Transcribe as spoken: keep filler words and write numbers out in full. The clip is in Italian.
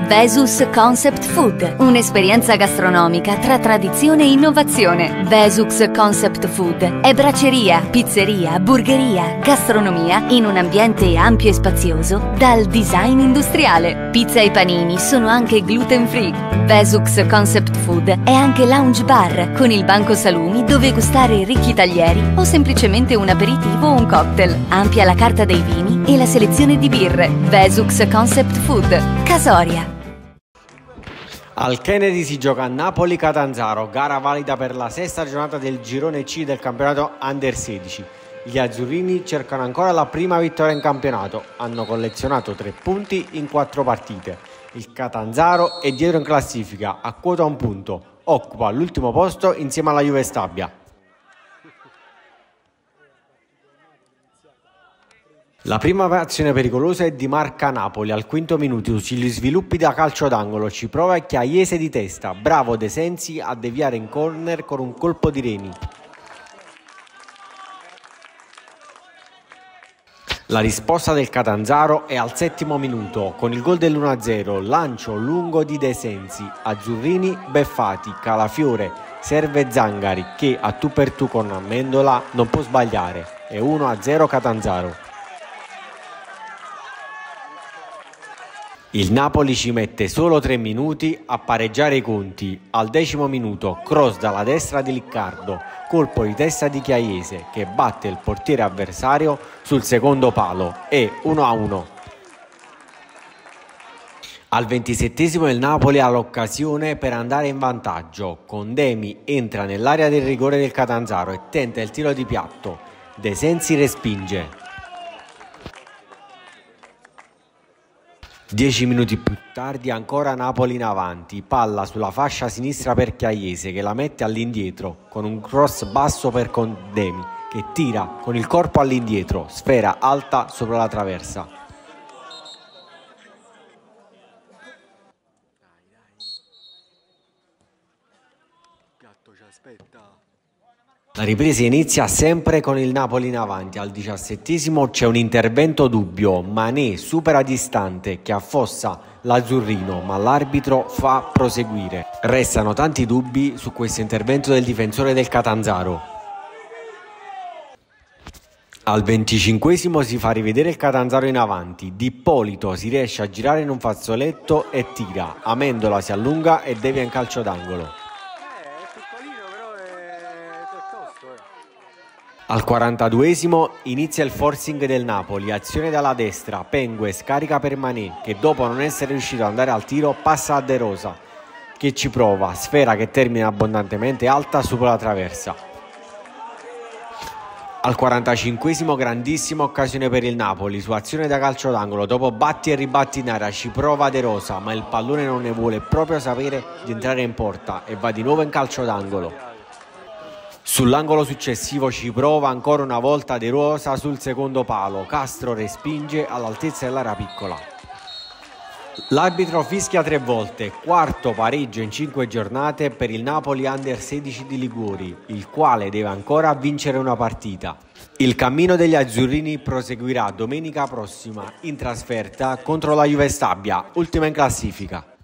Vesus Concept Food, un'esperienza gastronomica tra tradizione e innovazione. Vesus Concept Food è bracceria, pizzeria, burgeria, gastronomia in un ambiente ampio e spazioso dal design industriale. Pizza e panini sono anche gluten free. Vesus Concept Food è anche lounge bar con il banco salumi dove gustare ricchi taglieri o semplicemente un aperitivo o un cocktail. Ampia la carta dei vini e la selezione di birre. Vesus Concept Food, Casoria. Al Kennedy si gioca a Napoli-Catanzaro, gara valida per la sesta giornata del girone C del campionato Under sedici. Gli azzurrini cercano ancora la prima vittoria in campionato, hanno collezionato tre punti in quattro partite. Il Catanzaro è dietro in classifica, a quota un punto, occupa l'ultimo posto insieme alla Juve Stabia. La prima azione pericolosa è di Marca Napoli, al quinto minuto sugli sviluppi da calcio d'angolo, ci prova Chiaiese di testa, bravo De Sensi a deviare in corner con un colpo di reni. La risposta del Catanzaro è al settimo minuto, con il gol dell'uno a zero, lancio lungo di De Sensi, azzurrini beffati, Calafiore, serve Zangari che a tu per tu con Amendola non può sbagliare, è uno a zero Catanzaro. Il Napoli ci mette solo tre minuti a pareggiare i conti. Al decimo minuto, cross dalla destra di Liccardo, colpo di testa di Chiaiese che batte il portiere avversario sul secondo palo e uno a uno. Al ventisettesimo il Napoli ha l'occasione per andare in vantaggio. Condemi entra nell'area del rigore del Catanzaro e tenta il tiro di piatto. De Sensi respinge. Dieci minuti più tardi ancora Napoli in avanti, palla sulla fascia sinistra per Chiaiese che la mette all'indietro con un cross basso per Condemi che tira con il corpo all'indietro, sfera alta sopra la traversa. Gatto ci aspetta. La ripresa inizia sempre con il Napoli in avanti, al diciassettesimo c'è un intervento dubbio, Mané supera distante che affossa l'azzurrino ma l'arbitro fa proseguire. Restano tanti dubbi su questo intervento del difensore del Catanzaro. Al venticinquesimo si fa rivedere il Catanzaro in avanti, D'Ippolito si riesce a girare in un fazzoletto e tira, Amendola si allunga e devia in calcio d'angolo. Al quarantaduesimo inizia il forcing del Napoli, azione dalla destra, Pengue scarica per Mané che dopo non essere riuscito ad andare al tiro passa a De Rosa che ci prova, sfera che termina abbondantemente alta sopra la traversa. Al quarantacinquesimo grandissima occasione per il Napoli, su azione da calcio d'angolo, dopo batti e ribatti in area ci prova De Rosa ma il pallone non ne vuole proprio sapere di entrare in porta e va di nuovo in calcio d'angolo. Sull'angolo successivo ci prova ancora una volta De Rosa sul secondo palo, Castro respinge all'altezza dell'area piccola. L'arbitro fischia tre volte, quarto pareggio in cinque giornate per il Napoli Under sedici di Liguori, il quale deve ancora vincere una partita. Il cammino degli azzurrini proseguirà domenica prossima in trasferta contro la Juve Stabia, ultima in classifica.